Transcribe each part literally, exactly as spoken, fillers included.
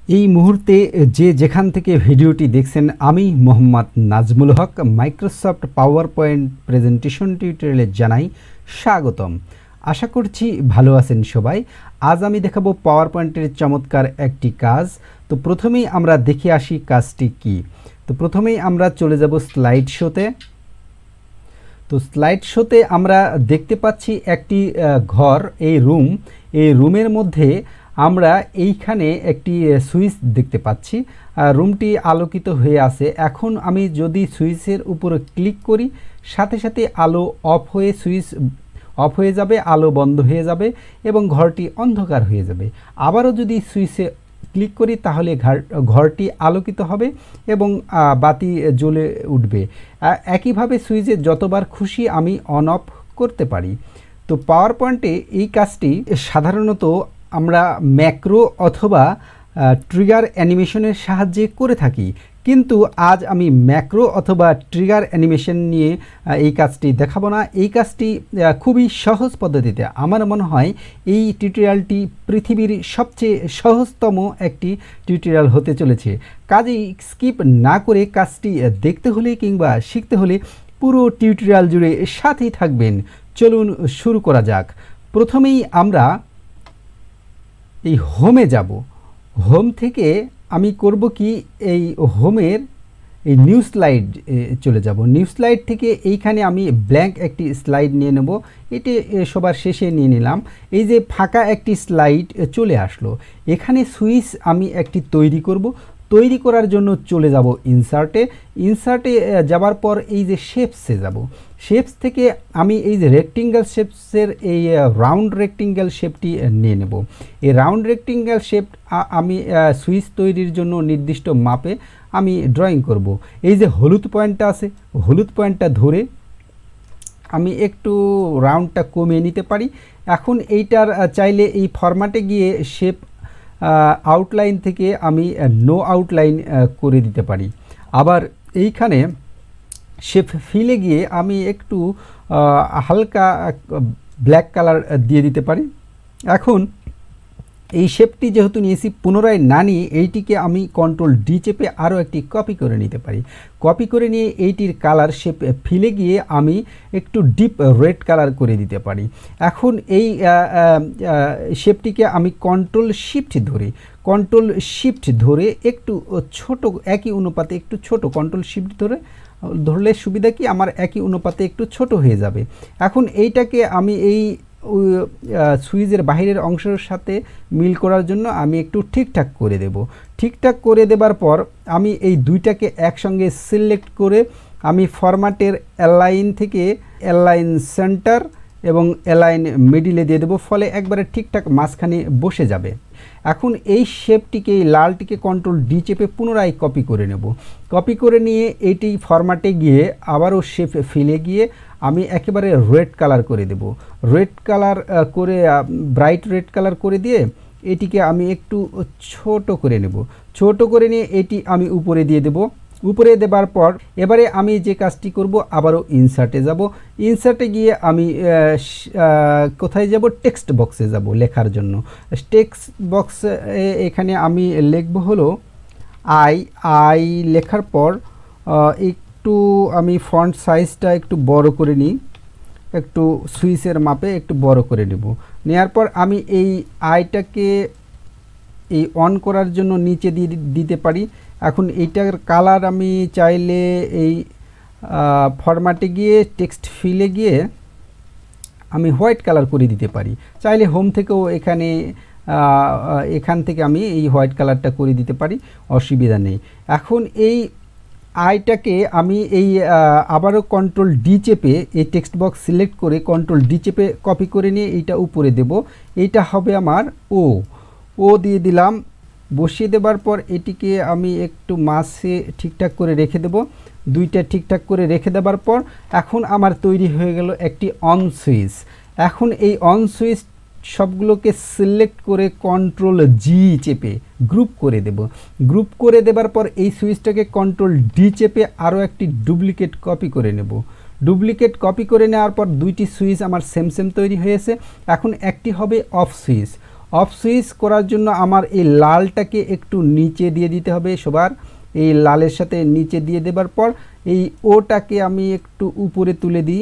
এই মুহূর্তে যে যেখান থেকে ভিডিওটি দেখছেন আমি Mohammad Nazmul Haque Microsoft PowerPoint presentation টিউটোরিয়ালে জানাই স্বাগতম। আশা করছি ভালো আছেন সবাই। আজ আমি দেখাবো পাওয়ার পয়েন্টের চমৎকার একটি কাজ। তো প্রথমেই আমরা দেখে আসি কাজটি কি। তো প্রথমেই আমরা চলে যাব স্লাইড শোতে। তো স্লাইড শোতে আমরা দেখতে পাচ্ছি একটি ঘর, এই রুম। এই রুমের মধ্যে আমরা এইখানে একটি সুইচ দেখতে পাচ্ছি। রুমটি আলোকিত হয়ে আছে। এখন আমি যদি সুইচের উপরে ক্লিক করি, সাথে সাথে আলো অফ হয়ে সুইচ অফ হয়ে যাবে, আলো বন্ধ হয়ে যাবে এবং ঘরটি অন্ধকার হয়ে যাবে। আবারও যদি সুইচে ক্লিক করি তাহলে ঘরটি আলোকিত হবে এবং বাতি জ্বলে উঠবে। একইভাবে সুইচে যতবার খুশি আমি অন অফ করতে পারি। তো পাওয়ার পয়েন্টে এই কাজটি সাধারণত আমরা ম্যাক্রো অথবা ট্রিগার অ্যানিমেশনের সাহায্যে করে থাকি, কিন্তু আজ আমি ম্যাক্রো অথবা ট্রিগার অ্যানিমেশন নিয়ে এই কাজটি দেখাবো না। এই কাজটি খুবই সহজ পদ্ধতিতে, আমার মনে হয় এই টিউটোরিয়ালটি পৃথিবীর সবচেয়ে সহজতম একটি টিউটোরিয়াল হতে চলেছে। কাজেই স্কিপ না করে কাজটি দেখতে হলে কিংবা শিখতে হলে পুরো টিউটোরিয়াল জুড়ে সাথেই থাকবেন। চলুন শুরু করা যাক। প্রথমেই আমরা এই হোমে যাব। হোম থেকে আমি করব কি, এই হোমের এই নিউ স্লাইড চলে যাব। নিউ স্লাইড থেকে এইখানে আমি ব্ল্যাঙ্ক একটি স্লাইড নিয়ে নেব। এটি সবার শেষে নিয়ে নিলাম। এই যে ফাঁকা একটি স্লাইড চলে আসলো। এখানে সুইচ আমি একটি তৈরি করব। তৈরি করার জন্য চলে যাব ইনসার্টে। ইনসার্টে যাবার পর এই যে শেপসে যাব। শেপস থেকে আমি এই যে রেক্টেঙ্গেল শেপসের এই রাউন্ড রেক্টেঙ্গেল শেপটি নিয়ে নেব। এই রাউন্ড রেক্টেঙ্গেল শেপ আমি সুইচ তৈরির জন্য নির্দিষ্ট মাপে আমি ড্রয়িং করব। এই যে হলুদ পয়েন্টটা আছে, হলুদ পয়েন্টটা ধরে আমি একটু রাউন্ডটা কমিয়ে নিতে পারি। এখন এইটার চাইলে এই ফরম্যাটে গিয়ে শেপ আউটলাইন থেকে আমি নো আউটলাইন করে দিতে পারি। আবার এইখানে শেপ ফিলে গিয়ে আমি একটু হালকা ব্ল্যাক কালার দিয়ে দিতে পারি। এখন এই শেপটি যেহেতু নিয়েছি, পুনরায় না নিয়ে এইটিকে আমি কন্ট্রোল ডি চেপে আরও একটি কপি করে নিতে পারি। কপি করে নিয়ে এইটির কালার শেপ ফিলে গিয়ে আমি একটু ডিপ রেড কালার করে দিতে পারি। এখন এই শেপটিকে আমি কন্ট্রোল শিফট ধরে কন্ট্রোল শিফট ধরে একটু ছোট, একই অনুপাতে একটু ছোট, কন্ট্রোল শিফট ধরে ধরলে সুবিধা কি, আমার একই অনুপাতে একটু ছোট হয়ে যাবে। এখন এইটাকে আমি এই সুইচের বাহিরের অংশের সাথে মিল করার জন্য আমি একটু ঠিকঠাক করে দেব। ঠিকঠাক করে দেবার পর আমি এই দুইটাকে একসঙ্গে সিলেক্ট করে আমি ফরম্যাটের অ্যালাইন থেকে অ্যালাইন সেন্টার এবং অ্যালাইন মিডিলে দিয়ে দেবো, ফলে একবারে ঠিকঠাক মাঝখানে বসে যাবে। এখন এই শেপটিকে, এই লালটিকে কন্ট্রোল ডি চেপে পুনরায় কপি করে নেব। কপি করে নিয়ে এটি ফরম্যাটে গিয়ে আবারও শেপ ফিলে গিয়ে আমি একেবারে রেড কালার করে দেব। রেড কালার করে, ব্রাইট রেড কালার করে দিয়ে এটিকে আমি একটু ছোট করে নেব। ছোট করে নিয়ে এটি আমি উপরে দিয়ে দেব। উপরে দেবার পর এবারে আমি যে কাজটি করব, আবারও ইনসার্টে যাব। ইনসার্টে গিয়ে আমি কোথায় যাব, টেক্সট বক্সে যাব লেখার জন্য। টেক্সট বক্স এখানে আমি লিখব হলো আই। আই লেখার পর একটু আমি ফন্ট সাইজটা একটু বড় করে নিই, একটু সুইচের মাপে একটু বড় করে নেব। নেওয়ার পর আমি এই আইটাকে এই অন করার জন্য নিচে দিয়ে দিতে পারি। এখন এইটার কালার আমি চাইলে এই ফরম্যাটে গিয়ে টেক্সট ফিলে গিয়ে আমি হোয়াইট কালার করে দিতে পারি। চাইলে হোম থেকেও এখানে এখান থেকে আমি এই হোয়াইট কালারটা করে দিতে পারি, অসুবিধা নেই। এখন এই আইটাকে আমি এই আবারও কন্ট্রোল ডি চেপে এই টেক্সট বক্স সিলেক্ট করে কন্ট্রোল ডি চেপে কপি করে নিয়ে এইটা উপরে দেব। এইটা হবে আমার ও ও দিয়ে দিলাম। বসিয়ে দেবার পর এটিকে আমি একটু মাঝে ঠিকঠাক করে রেখে দেব। দুইটা ঠিকঠাক করে রেখে দেবার পর এখন আমার তৈরি হয়ে গেল একটি অন সুইচ। এখন এই অন সুইচ সবগুলোকে সিলেক্ট করে কন্ট্রোল জি চেপে গ্রুপ করে দেব। গ্রুপ করে দেবার পর এই সুইচটাকে কন্ট্রোল ডি চেপে আরও একটি ডুপ্লিকেট কপি করে নেব। ডুপ্লিকেট কপি করে নেওয়ার পর দুইটি সুইচ আমার সেম সেম তৈরি হয়েছে। এখন একটি হবে অফ সুইচ। অফ সুইচ করার জন্য আমার এই লালটাকে একটু নিচে দিয়ে দিতে হবে সবার, এই লালের সাথে নিচে দিয়ে দেবার পর এই ওটাকে আমি একটু উপরে তুলে দিই,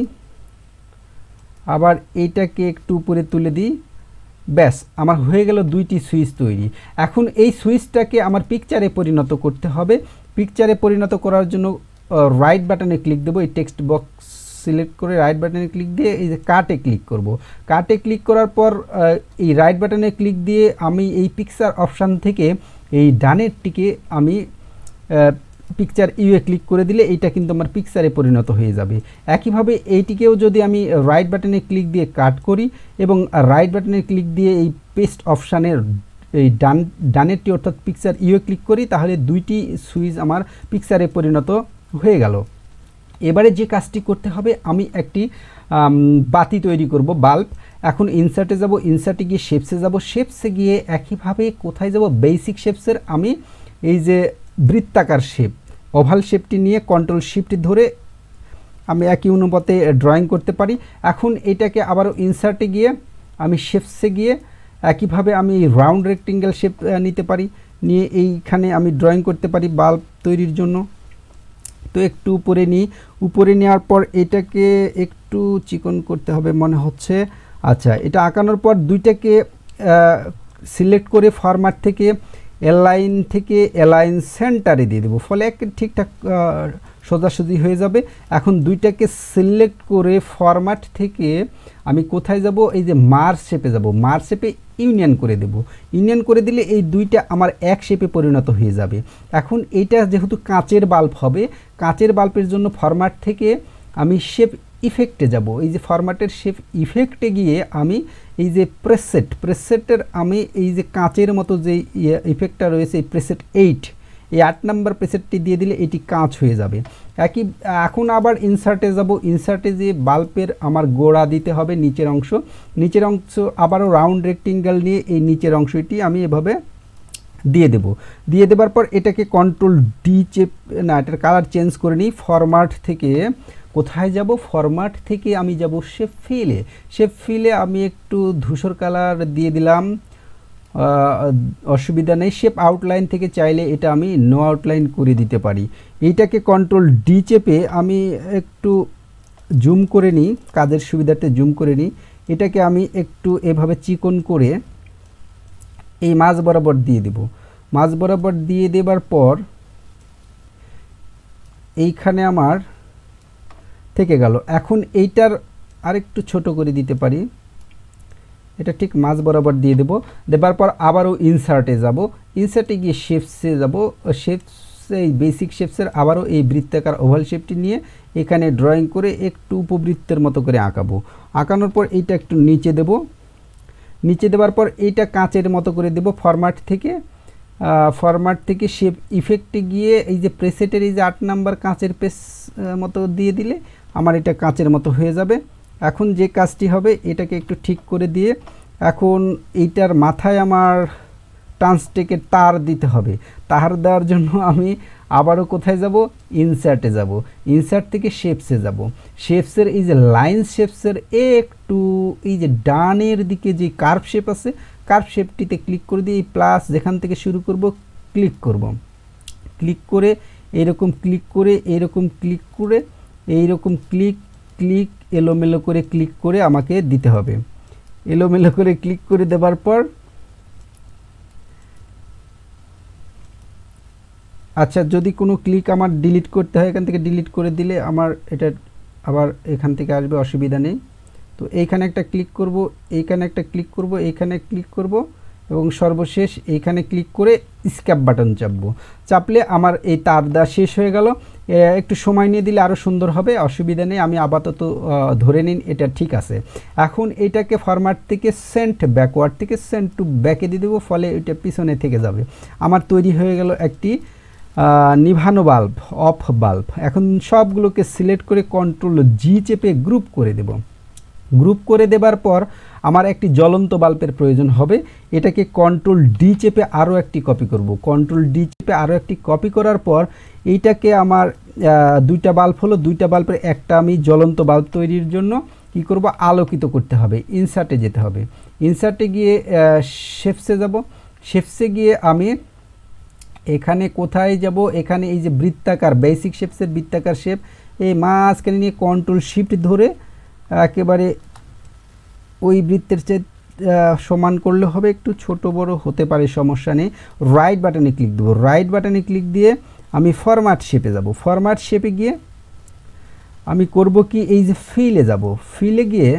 আবার এইটাকে একটু উপরে তুলে দিই, ব্যাস আমার হয়ে গেল দুইটি সুইচ তৈরি। এখন এই সুইচটাকে আমার পিকচারে পরিণত করতে হবে। পিকচারে পরিণত করার জন্য রাইট বাটনে ক্লিক দেবো, এই টেক্সট বক্স সিলেক্ট করে রাইট বাটনে ক্লিক দিয়ে এই যে কাটে ক্লিক করব। কাটে ক্লিক করার পর এই রাইট বাটনে ক্লিক দিয়ে আমি এই পিকচার অপশান থেকে এই ডানেরটিকে আমি পিকচার ইউএ ক্লিক করে দিলে এইটা কিন্তু আমার পিকচারে পরিণত হয়ে যাবে। একইভাবে এইটিকেও যদি আমি রাইট বাটনে ক্লিক দিয়ে কাট করি এবং রাইট বাটনে ক্লিক দিয়ে এই পেস্ট অপশানের এই ডান ডানেরটি অর্থাৎ পিকচার ইউএ ক্লিক করি, তাহলে দুইটি সুইচ আমার পিকচারে পরিণত হয়ে গেল। এবারে যে কাজটি করতে হবে, আমি একটি বাতি তৈরি করব, বাল্ব। এখন ইনসার্টে যাব, ইনসার্টে গিয়ে শেপসে যাব, শেপসে গিয়ে একইভাবে কোথায় যাব, বেসিক শেপসের আমি এই যে বৃত্তাকার শেপ ওভাল শেপটি নিয়ে কন্ট্রোল শিফট ধরে আমি একই অনুপাতে ড্রয়িং করতে পারি। এখন এটাকে আবারও ইনসার্টে গিয়ে আমি শেপসে গিয়ে একইভাবে আমি রাউন্ড রেক্টেঙ্গেল শেপ নিতে পারি, নিয়ে এইখানে আমি ড্রয়িং করতে পারি বাল্ব তৈরির জন্য। তো একটু উপরে নিই, উপরে নেওয়ার পর এটাকে একটু চিকন করতে হবে মনে হচ্ছে। আচ্ছা, এটা আঁকানোর পর দুইটাকে সিলেক্ট করে ফরম্যাট থেকে এলাইন থেকে এলাইন সেন্টারে দিয়ে দেবো, ফলে এক ঠিকঠাক সোজাসুজি হয়ে যাবে। এখন দুইটাকে সিলেক্ট করে ফরম্যাট থেকে আমি কোথায় যাব, এই যে মার্জ শেপে যাব, মার্জ শেপে ইউনিয়ন করে দেব। ইউনিয়ন করে দিলে এই দুইটা আমার এক শেপে পরিণত হয়ে যাবে। এখন এইটা যেহেতু কাঁচের বাল্ব হবে, কাঁচের বাল্বের জন্য ফরম্যাট থেকে আমি শেপ ইফেক্টে যাব। এই যে ফরম্যাটের শেপ ইফেক্টে গিয়ে আমি এই যে প্রেসেট প্রেসেটের আমি এই যে কাঁচের মতো যে ইফেক্টটা রয়েছে এই প্রেসেট এইট, এই আট নাম্বার প্রেসেটটি দিয়ে দিলে এটি কাঁচ হয়ে যাবে। একই এখন আবার ইনসার্টে যাব, ইনসার্টে যে বাল্বের আমার গোড়া দিতে হবে নিচের অংশ, নিচের অংশ আবারও রাউন্ড রেক্টেঙ্গেল নিয়ে এই নিচের অংশটি আমি এভাবে দিয়ে দেব। দিয়ে দেবার পর এটাকে কন্ট্রোল ডি চেপ না এটার কালার চেঞ্জ করে নিই। ফরম্যাট থেকে কোথায় যাব, ফরম্যাট থেকে আমি যাব শেপ ফিলে, শেপ ফিলে আমি একটু ধূসর কালার দিয়ে দিলাম, অসুবিধা নেই। শেপ আউটলাইন থেকে চাইলে এটা আমি নো আউটলাইন করে দিতে পারি। এইটাকে কন্ট্রোল ডি চেপে আমি একটু জুম করে নিই, কাজের সুবিধাতে জুম করে নিই। এটাকে আমি একটু এভাবে চিকন করে এই মাঝ বরাবর দিয়ে দেব। মাঝ বরাবর দিয়ে দেবার পর এইখানে আমার থেকে গেল। এখন এইটার আরেকটু ছোট করে দিতে পারি, এটা ঠিক মাঝ বরাবর দিয়ে দেব। দেবার পর আবারও ইনসার্টে যাব, ইনসার্টে গিয়ে শেপসে যাব, শেপসে এই বেসিক শেপসের আবারও এই বৃত্তাকার ওভাল শেপটি নিয়ে এখানে ড্রয়িং করে একটু উপবৃত্তের মতো করে আঁকাবো। আঁকানোর পর এইটা একটু নিচে দেব, নিচে দেওয়ার পর এইটা কাঁচের মতো করে দেব। ফরম্যাট থেকে ফরম্যাট থেকে শেপ ইফেক্টে গিয়ে এই যে প্রেসেটের এই যে আট নাম্বার কাঁচের পেস মতো দিয়ে দিলে আমার এটা কাঁচের মতো হয়ে যাবে। এখন যে কাজটি হবে, এটাকে একটু ঠিক করে দিয়ে এখন এইটার মাথায় আমার ট্রান্সটেকের তার দিতে হবে। তার দেওয়ার জন্য আমি আবারও কোথায় যাব, ইনসার্টে যাব, ইনসার্ট থেকে শেপসে যাব। শেপসের এই যে লাইন শেপসের একটু এই যে ডানের দিকে যে কার্ভ শেপ আছে, কার্ভ শেপটিতে ক্লিক করে দিয়ে এই প্লাস যেখান থেকে শুরু করব ক্লিক করব, ক্লিক করে এইরকম ক্লিক করে এইরকম ক্লিক করে এইরকম ক্লিক ক্লিক এলোমেলো করে ক্লিক করে আমাকে দিতে হবে। এলোমেলো করে ক্লিক করে দেবার পর আচ্ছা, যদি কোনো ক্লিক আমার ডিলিট করতে হয় এখান থেকে ডিলিট করে দিলে আমার এটা আবার এখান থেকে আসবে, অসুবিধা নেই। তো এইখানে একটা ক্লিক করব, এইখানে একটা ক্লিক করব, এইখানে ক্লিক করব এবং সর্বশেষ এইখানে ক্লিক করে স্ক্যাপ বাটন চাপবো। চাপলে আমার এই তার দেওয়া শেষ হয়ে গেল। একটু সময় নিয়ে দিলে আরও সুন্দর হবে, অসুবিধা নেই। আমি আপাতত ধরে নিন এটা ঠিক আছে। এখন এইটাকে ফরম্যাট থেকে সেন্ট ব্যাকওয়ার্ড থেকে সেন্ট টু ব্যাকে দিয়ে দেবো, ফলে এটা পিছনে থেকে যাবে। আমার তৈরি হয়ে গেল একটি নিভানো বাল্ব, অফ বাল্ব। এখন সবগুলোকে সিলেক্ট করে কন্ট্রোল জি চেপে গ্রুপ করে দেব। গ্রুপ করে দেবার পর আমার একটি জ্বলন্ত বাল্বের প্রয়োজন হবে। এটাকে কন্ট্রোল ডি চেপে আরও একটি কপি করব। কন্ট্রোল ডি চেপে আরও একটি কপি করার পর এইটাকে আমার দুইটা বাল্ব হলো, দুইটা বাল্বের একটা আমি জ্বলন্ত বাল্ব তৈরির জন্য কি করব, আলোকিত করতে হবে। ইনসার্টে যেতে হবে, ইনসার্টে গিয়ে শেপসে যাব, শেপসে গিয়ে আমি এখানে কোথায় যাব, এখানে এই যে বৃত্তাকার বেসিক শেপসের বৃত্তাকার শেপ, এই মাঝখানে নিয়ে কন্ট্রোল শিফট ধরে একেবারে ওই বৃত্তের চেয়ে সমান করলে হবে, একটু ছোট বড় হতে পারে সমস্যা নেই। রাইট বাটনে ক্লিক দেবো, রাইট বাটনে ক্লিক দিয়ে আমি ফরম্যাট শেপে যাব, ফরম্যাট শেপে গিয়ে আমি করব কি এই যে ফিলে যাব, ফিলে গিয়ে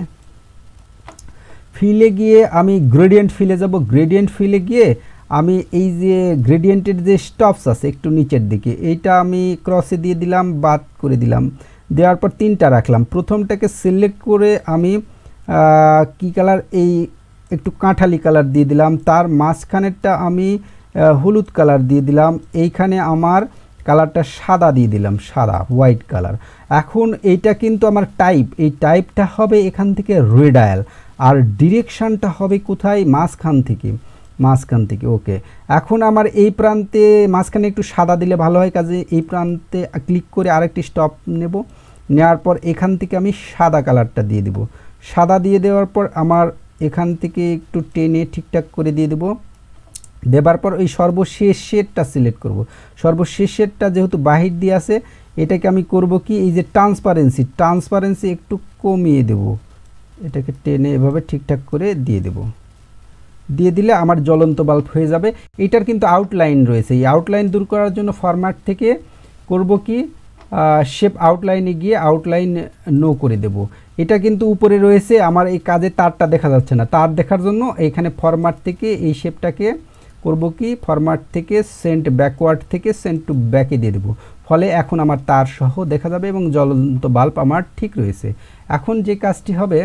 ফিলে গিয়ে আমি গ্রেডিয়েন্ট ফিলে যাব, গ্রেডিয়েন্ট ফিলে গিয়ে আমি এই যে গ্রেডিয়েন্টের যে স্টপস আছে একটু নিচের দিকে, এইটা আমি ক্রসে দিয়ে দিলাম, বাদ করে দিলাম, দেওয়ার পর তিনটা রাখলাম। প্রথমটাকে সিলেক্ট করে আমি কি কালার, এই একটু কাঁঠালি কালার দিয়ে দিলাম, তার মাঝখানেরটা আমি হলুদ কালার দিয়ে দিলাম, এইখানে আমার কালারটা সাদা দিয়ে দিলাম, সাদা হোয়াইট কালার। এখন এইটা কিন্তু আমার টাইপ, এই টাইপটা হবে এখান থেকে রেডিয়াল, আর ডিরেকশানটা হবে কোথায়, মাঝখান থেকে, মাঝখান থেকে। ওকে, এখন আমার এই প্রান্তে মাঝখানে একটু সাদা দিলে ভালো হয়, কাজে এই প্রান্তে ক্লিক করে আরেকটি স্টপ নেব, নেওয়ার পর এখান থেকে আমি সাদা কালারটা দিয়ে দেব, সাদা দিয়ে দেওয়ার পর আমার এখান থেকে একটু টেনে ঠিকঠাক করে দিয়ে দেব, দেবার পর ওই সর্বশেষ শেডটা সিলেক্ট করব, সর্বশেষ শেডটা যেহেতু বাহির দিয়ে আছে এটাকে আমি করব কি এই যে ট্রান্সপারেন্সি, ট্রান্সপারেন্সি একটু কমিয়ে দেব, এটাকে টেনে এভাবে ঠিকঠাক করে দিয়ে দেব, দিয়ে দিলে আমার জ্বলন্ত বাল্ব হয়ে যাবে। এটার কিন্তু আউটলাইন রয়েছে, এই আউটলাইন দূর করার জন্য ফরম্যাট থেকে করব কি শেপ আউটলাইনে গিয়ে আউটলাইন নো করে দেব। এটা কিন্তু উপরে রয়েছে, আমার এই কাজে তারটা দেখা যাচ্ছে না, তার দেখার জন্য এইখানে ফরম্যাট থেকে এই শেপটাকে করব কি ফরম্যাট থেকে সেন্ট ব্যাকওয়ার্ড থেকে সেন্ট টু ব্যাকে দিয়ে দেবো, ফলে এখন আমার তার সহ দেখা যাবে এবং জ্বলন্ত বাল্ব আমার ঠিক রয়েছে। এখন যে কাজটি হবে,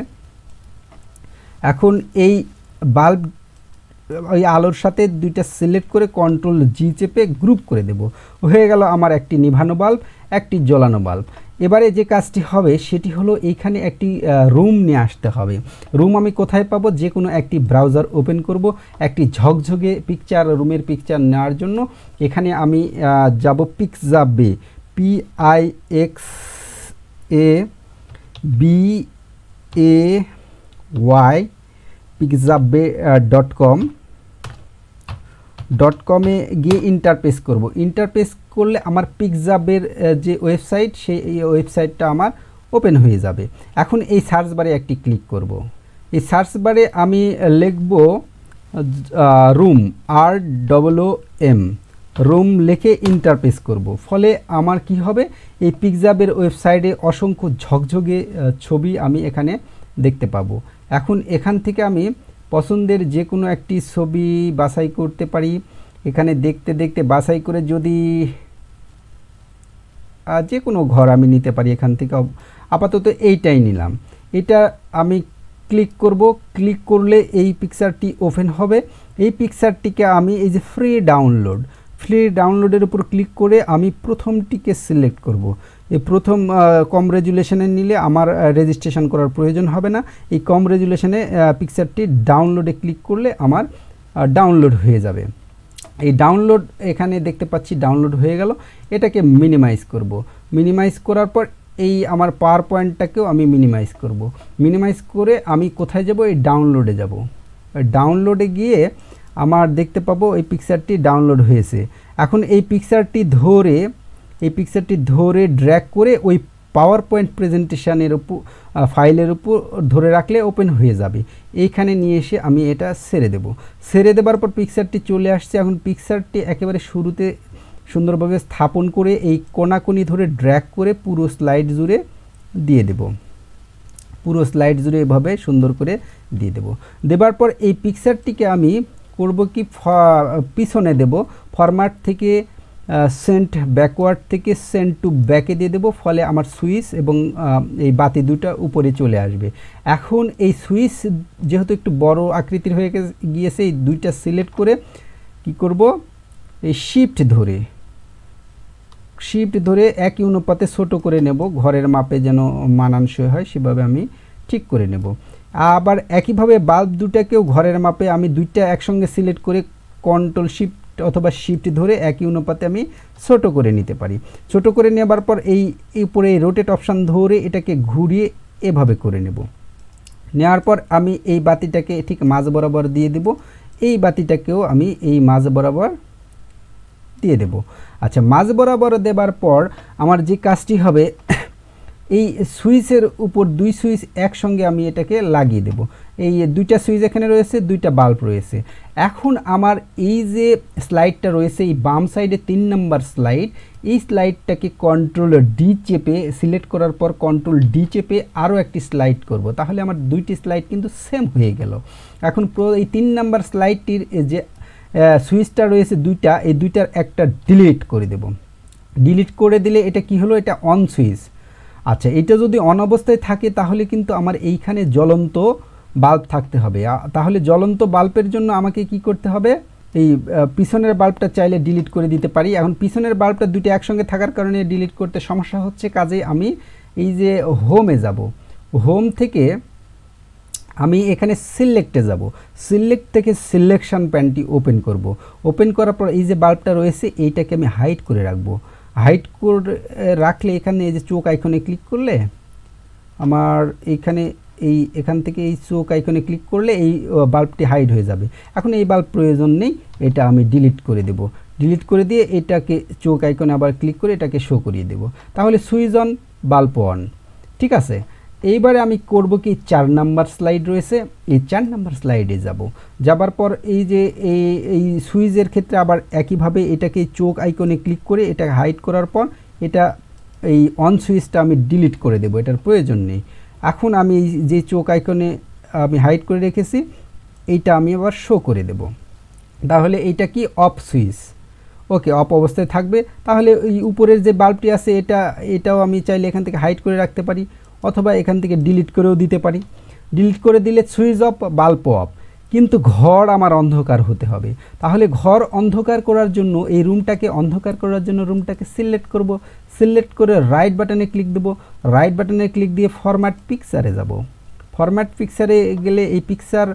এখন এই বাল্ব ওই আলোর সাথে দুইটা সিলেক্ট করে কন্ট্রোল জি চেপে গ্রুপ করে দেব, হয়ে গেল আমার একটি নিভানো বাল্ব, একটি জ্বলানো বাল্ব। এবারে যে কাজটি হবে সেটি হলো এইখানে একটি রুম নিয়ে আসতে হবে। রুম আমি কোথায় পাবো, যে কোনো একটি ব্রাউজার ওপেন করব, একটি ঝকঝকে পিকচার, রুমের পিকচার নেওয়ার জন্য এখানে আমি যাব Pixabay, P I X A B A Y, Pixabay dot com, dot কমে গিয়ে ইন্টারপেস করব, ইন্টারপেস করলে আমার পিক্সাবের যে ওয়েবসাইট সেই ওয়েবসাইটটা আমার ওপেন হয়ে যাবে। এখন এই সার্চ বারে একটি ক্লিক করব, এই সার্চ বারে আমি লিখব room, R double O M, room লিখে ইন্টারপেস করব, ফলে আমার কি হবে, এই পিক্সাবের ওয়েবসাইটে অসংখ্য ঝকঝকে ছবি আমি এখানে দেখতে পাবো। এখন এখান থেকে আমি পছন্দের যে কোনো একটি ছবি বাছাই করতে পারি, এখানে দেখতে দেখতে বাছাই করে যদি যে কোনো ঘর আমি নিতে পারি, এখান থেকে আপাতত এইটাই নিলাম, এটা আমি ক্লিক করব, ক্লিক করলে এই পিকচারটি ওপেন হবে। এই পিকচারটিকে আমি এই যে ফ্রি ডাউনলোড, ফ্রি ডাউনলোডের উপর ক্লিক করে আমি প্রথমটিকে সিলেক্ট করব। এই প্রথম কম রেজুলেশনে নিলে আমার রেজিস্ট্রেশন করার প্রয়োজন হবে না, এই কম রেজুলেশনে পিকচারটি ডাউনলোডে ক্লিক করলে আমার ডাউনলোড হয়ে যাবে। এই ডাউনলোড এখানে দেখতে পাচ্ছি ডাউনলোড হয়ে গেল, এটাকে মিনিমাইজ করব, মিনিমাইজ করার পর এই আমার পাওয়ার পয়েন্টটাকেও আমি মিনিমাইজ করব, মিনিমাইজ করে আমি কোথায় যাব, এই ডাউনলোডে যাব, ডাউনলোডে গিয়ে আমার দেখতে পাবো এই পিকচারটি ডাউনলোড হয়েছে। এখন এই পিকচারটি ধরে এই পিকচারটি ধরে ড্র্যাগ করে ওই পাওয়ার পয়েন্ট প্রেজেন্টেশনের উপর ফাইলের উপর ধরে রাখলে ওপেন হয়ে যাবে। এইখানে নিয়ে এসে আমি এটা ছেড়ে দেব, ছেড়ে দেবার পর পিকচারটি চলে আসছে। এখন পিকচারটি একেবারে শুরুতে সুন্দরভাবে স্থাপন করে এই কোনাকুনি ধরে ড্র্যাগ করে পুরো স্লাইড জুড়ে দিয়ে দেব, পুরো স্লাইড জুড়ে এভাবে সুন্দর করে দিয়ে দেব। দেবার পর এই পিকচারটিকে আমি করব কি পিছনে দেব, ফরম্যাট থেকে সেন্ট ব্যাকওয়ার্ড থেকে সেন্ট টু ব্যাকে দিয়ে দেব, ফলে আমার সুইচ এবং এই বাতি দুটো উপরে চলে আসবে। এখন এই সুইচ যেহেতু একটু বড় আকৃতির হয়ে গিয়েছে, এই দুইটা সিলেক্ট করে কি করব, এই শিফট ধরে শিফট ধরে একই অনুপাতে ছোট করে নেব, ঘরের মাপে যেন মানানসই হয় সেভাবে আমি ঠিক করে নেব। আবার একইভাবে বাল্ব দুটাকেও ঘরের মাপে আমি দুইটা একসঙ্গে সিলেক্ট করে কন্ট্রোল শিফট অথবা শিফট ধরে একই অনুপাতে আমি ছোট করে নিতে পারি। ছোট করে নেবার পর এই উপরে এই রোটেট অপশান ধরে এটাকে ঘুরিয়ে এভাবে করে নেব। নেওয়ার পর আমি এই বাতিটাকে ঠিক মাঝ বরাবর দিয়ে দেব, এই বাতিটাকেও আমি এই মাঝ বরাবর দিয়ে দেব। আচ্ছা, মাঝ বরাবর দেবার পর আমার যে কাজটি হবে, এই সুইচের উপর দুই সুইচ একসঙ্গে আমি এটাকে লাগিয়ে দেব। এই দুইটা সুইচ এখানে রয়েছে, দুইটা বাল্ব রয়েছে। এখন আমার এই যে স্লাইডটা রয়েছে, এই বাম সাইডে তিন নাম্বার স্লাইড, এই স্লাইডটাকে কন্ট্রোল ডি চেপে সিলেক্ট করার পর কন্ট্রোল ডি চেপে আরও একটি স্লাইড করব, তাহলে আমার দুইটি স্লাইড কিন্তু সেম হয়ে গেল। এখন এই তিন নাম্বার স্লাইডটির যে সুইচটা রয়েছে দুইটা, এই দুইটার একটা ডিলিট করে দেব। ডিলিট করে দিলে এটা কি হলো, এটা অন সুইচ। আচ্ছা, এটা যদি অন অবস্থায় থাকে তাহলে কিন্তু আমার এইখানে জ্বলন্ত বাল্ব থাকতে হবে। তাহলে জ্বলন্ত বাল্বের জন্য আমাকে কি করতে হবে, এই পিছনের বাল্বটা চাইলে ডিলিট করে দিতে পারি। এখন পিছনের বাল্বটা দুটো একসঙ্গে থাকার কারণে ডিলিট করতে সমস্যা হচ্ছে, কাজে আমি এই যে হোমে যাব, হোম থেকে আমি এখানে সিলেক্টে যাব, সিলেক্ট থেকে সিলেকশন প্যানটি ওপেন করব। ওপেন করার পর এই যে বাল্বটা রয়েছে এইটাকে আমি হাইড করে রাখবো। হাইড করে রাখলে এখানে এই যে চোখ আইকনে ক্লিক করলে আমার এইখানে এই এখান থেকে এই চোখ আইকনে ক্লিক করলে এই বাল্বটি হাইড হয়ে যাবে। এখন এই বাল্ব প্রয়োজন নেই, এটা আমি ডিলিট করে দেব। ডিলিট করে দিয়ে এটাকে চোখ আইকনে আবার ক্লিক করে এটাকে শো করিয়ে দেব। তাহলে সুইচ অন, বাল্ব অন। ঠিক আছে, এইবারে আমি করব কি, চার নাম্বার স্লাইড রয়েছে, এই চার নাম্বার স্লাইডে যাব। যাবার পর এই যে এই এই সুইচের ক্ষেত্রে আবার একইভাবে এটাকে চোখ আইকনে ক্লিক করে এটা হাইড করার পর এটা এই অন সুইচটা আমি ডিলিট করে দেব, এটার প্রয়োজন নেই। এখন আমি যে চোখ আইকনে আমি হাইড করে রেখেছি এইটা আমি আবার শো করে দেব। তাহলে এইটা কি, অফ সুইচ। ওকে, অফ অবস্থায় থাকবে। তাহলে এই উপরের যে বাল্বটি আছে এটা এটাও আমি চাইলে এখান থেকে হাইড করে রাখতে পারি, অথবা এখান থেকে ডিলিট করেও দিতে পারি। ডিলিট করে দিলে সুইচ অফ, বাল্ব অফ। কিন্তু ঘর আমার অন্ধকার হতে হবে। তাহলে ঘর অন্ধকার করার জন্য এই রুমটাকে অন্ধকার করার জন্য রুমটাকে সিলেক্ট করব। সিলেক্ট করে রাইট বাটনে ক্লিক দেব। রাইট বাটনে ক্লিক দিয়ে ফরম্যাট পিকচারে যাব। ফরম্যাট পিকচারে গেলে এই পিকচার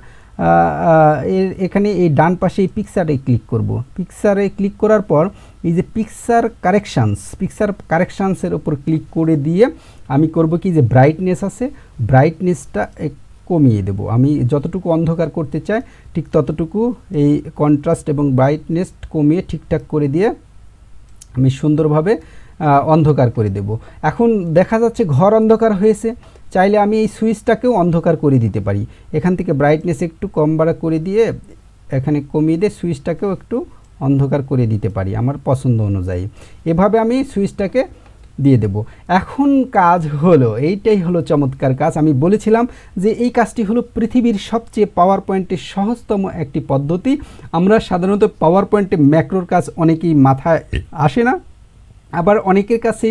এর এখানে এই ডান পাশে এই পিকচারে ক্লিক করব। পিকচারে ক্লিক করার পর এই যে পিকচার কারেকশানস, পিকচার কারেকশানসের উপর ক্লিক করে দিয়ে আমি করব কি, যে ব্রাইটনেস আছে, ব্রাইটনেসটা কমিয়ে দেব। আমি যতটুকু অন্ধকার করতে চাই ঠিক ততটুকু এই কন্ট্রাস্ট এবং ব্রাইটনেস কমিয়ে ঠিকঠাক করে দিয়ে আমি সুন্দরভাবে অন্ধকার করে দেব। এখন দেখা যাচ্ছে ঘর অন্ধকার হয়েছে, চাইলে আমি এই সুইচটাকেও অন্ধকার করে দিতে পারি। এখান থেকে ব্রাইটনেস একটু কম বাড়া করে দিয়ে এখানে কমিয়ে দিয়ে সুইচটাকেও একটু অন্ধকার করে দিতে পারি আমার পছন্দ অনুযায়ী। এভাবে আমি সুইচটাকে দিয়ে দেব। এখন কাজ হলো, এইটাই হলো চমৎকার কাজ। আমি বলেছিলাম যে এই কাজটি হলো পৃথিবীর সবচেয়ে পাওয়ার পয়েন্টের সহজতম একটি পদ্ধতি। আমরা সাধারণত পাওয়ার পয়েন্টে ম্যাক্রোর কাজ অনেকেই মাথায় আসে না, আবার অনেকের কাছে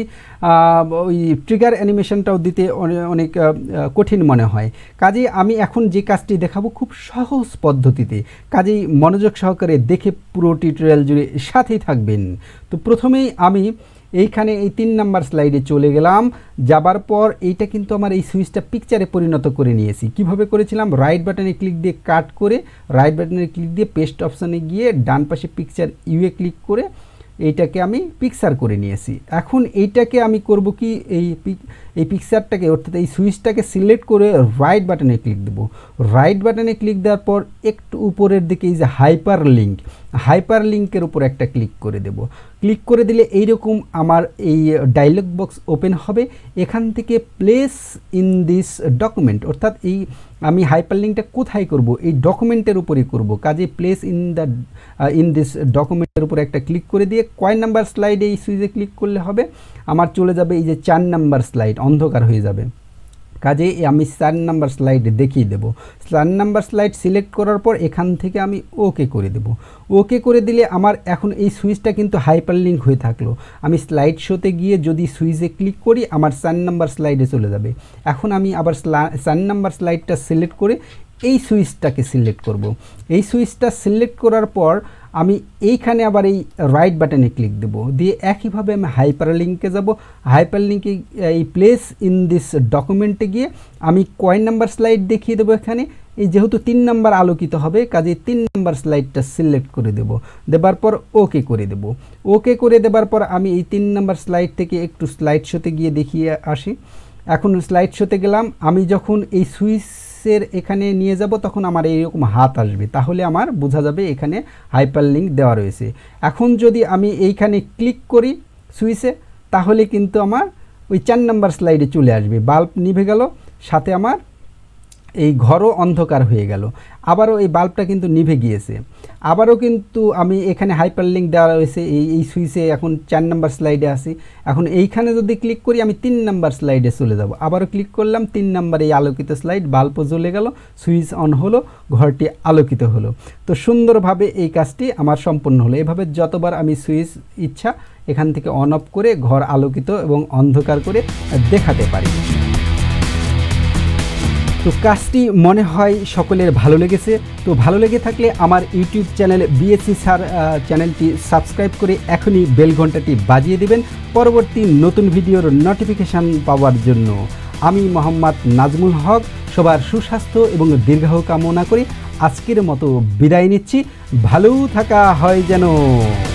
ওই ট্রিগার অ্যানিমেশনটাও দিতে অনেক কঠিন মনে হয়। কাজেই আমি এখন যে কাজটি দেখাবো খুব সহজ পদ্ধতিতে, কাজেই মনোযোগ সহকারে দেখে পুরো টিউটোরিয়াল জুড়ে সাথেই থাকবেন। তো প্রথমেই আমি এইখানে এই তিন নাম্বার স্লাইডে চলে গেলাম। যাবার পর এইটা কিন্তু আমার এই সুইচটা পিকচারে পরিণত করে নিয়েছি। কিভাবে করেছিলাম, রাইট বাটনে ক্লিক দিয়ে কাট করে রাইট বাটনে ক্লিক দিয়ে পেস্ট অপশানে গিয়ে ডান পাশে পিকচার ইউএ ক্লিক করে এইটাকে আমি পিকচার করে নিয়েছি। এখন এইটাকে আমি করব কি, এই এই পিকচারটাকে অর্থাৎ এই সুইচটাকে সিলেক্ট করে রাইট বাটনে ক্লিক দেব। রাইট বাটনে ক্লিক দেওয়ার পর একটু উপরের দিকে এই যে হাইপার লিঙ্ক, হাইপার লিঙ্কের উপর একটা ক্লিক করে দেব। ক্লিক করে দিলে এইরকম আমার এই ডায়লগ বক্স ওপেন হবে। এখান থেকে প্লেস ইন দিস ডকুমেন্ট, অর্থাৎ এই আমি হাইপার লিঙ্কটা কোথায় করব, এই ডকুমেন্টের উপরেই করব। কাজে place in the in this ডকুমেন্টের উপরে একটা ক্লিক করে দিয়ে কয় নাম্বার স্লাইডে এই সুইচে ক্লিক করলে হবে, আমার চলে যাবে এই যে চার নাম্বার স্লাইড, অন্ধকার হয়ে যাবে। কাজে আমি চার নাম্বার স্লাইডে দেখিয়ে দেব। চার নাম্বার স্লাইড সিলেক্ট করার পর এখান থেকে আমি ওকে করে দেব। ওকে করে দিলে আমার এখন এই সুইচটা কিন্তু হাইপার লিঙ্ক হয়ে থাকলো। আমি স্লাইড শোতে গিয়ে যদি সুইচে ক্লিক করি আমার চার নাম্বার স্লাইডে চলে যাবে। এখন আমি আবার চার নাম্বার স্লাইডটা সিলেক্ট করে এই সুইচটাকে সিলেক্ট করব। এই সুইচটা সিলেক্ট করার পর আমি এইখানে আবার এই রাইট বাটনে ক্লিক দেব, দিয়ে একইভাবে আমি হাইপার লিঙ্কে যাব। হাইপার লিঙ্কে এই প্লেস ইন দিস ডকুমেন্টে গিয়ে আমি কয় নাম্বার স্লাইড দেখিয়ে দেবো। এখানে এই যেহেতু তিন নাম্বার আলোকিত হবে, কাজে তিন নাম্বার স্লাইডটা সিলেক্ট করে দেব। দেবার পর ওকে করে দেব। ওকে করে দেবার পর আমি এই তিন নাম্বার স্লাইড থেকে একটু স্লাইড শোতে গিয়ে দেখিয়ে আসি। এখন স্লাইড শোতে গেলাম। আমি যখন এই সুইচ সুইচের এখানে নিয়ে যাব তখন আমার এইরকম হাত আসবে, তাহলে আমার বোঝা যাবে এখানে হাইপারলিঙ্ক দেওয়া রয়েছে। এখন যদি আমি এইখানে ক্লিক করি সুইচে, তাহলে কিন্তু আমার ওই চার নাম্বার স্লাইডে চলে আসবে। বাল্ব নিভে গেল, সাথে আমার এই ঘরও অন্ধকার হয়ে গেল। আবারও এই বাল্বটা কিন্তু নিভে গিয়েছে। আবারও কিন্তু আমি এখানে হাইপারলিঙ্ক দেওয়া রয়েছে এই এই সুইচে, এখন চার নাম্বার স্লাইডে আসি। এখন এইখানে যদি ক্লিক করি আমি তিন নাম্বার স্লাইডে চলে যাব। আবারও ক্লিক করলাম, তিন নাম্বার এই আলোকিত স্লাইড, বাল্বও জ্বলে গেল, সুইচ অন হলো, ঘরটি আলোকিত হলো। তো সুন্দরভাবে এই কাজটি আমার সম্পূর্ণ হলো। এভাবে যতবার আমি সুইচ ইচ্ছা এখান থেকে অন অফ করে ঘর আলোকিত এবং অন্ধকার করে দেখাতে পারি। তো কাজটি মনে হয় সকলের ভালো লেগেছে। তো ভালো লেগে থাকলে আমার ইউটিউব চ্যানেল বিএসসি স্যার চ্যানেলটি সাবস্ক্রাইব করে এখনই বেল ঘন্টাটি বাজিয়ে দেবেন পরবর্তী নতুন ভিডিওর নোটিফিকেশান পাওয়ার জন্য। আমি মোহাম্মদ নাজমুল হক সবার সুস্বাস্থ্য এবং দীর্ঘায়ু কামনা করি আজকের মতো বিদায় নিচ্ছি। ভালো থাকা হয় যেন।